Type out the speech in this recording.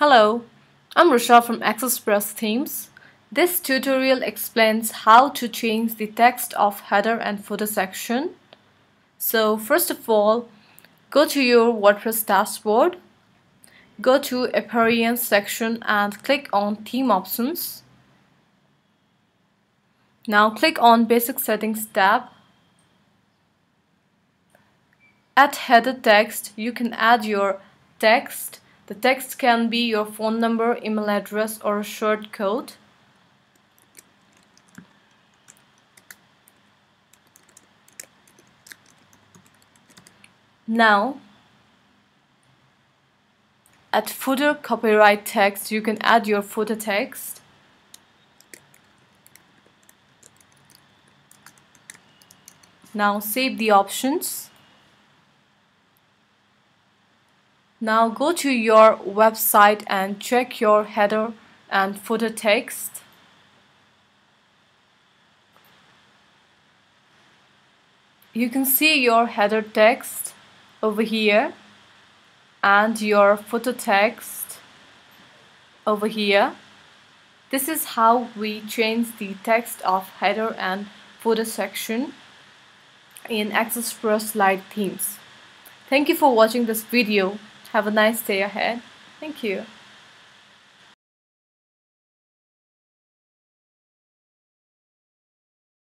Hello, I'm Risha from Express Themes. This tutorial explains how to change the text of header and footer section. So first of all, go to your WordPress dashboard, go to Appearance section and click on Theme Options. Now click on Basic Settings tab. At header text, you can add your text. The text can be your phone number, email address, or a short code. Now, at footer copyright text, you can add your footer text. Now save the options. Now go to your website and check your header and footer text. You can see your header text over here and your footer text over here. This is how we change the text of header and footer section in Express Lite themes. Thank you for watching this video. Have a nice day ahead. Thank you.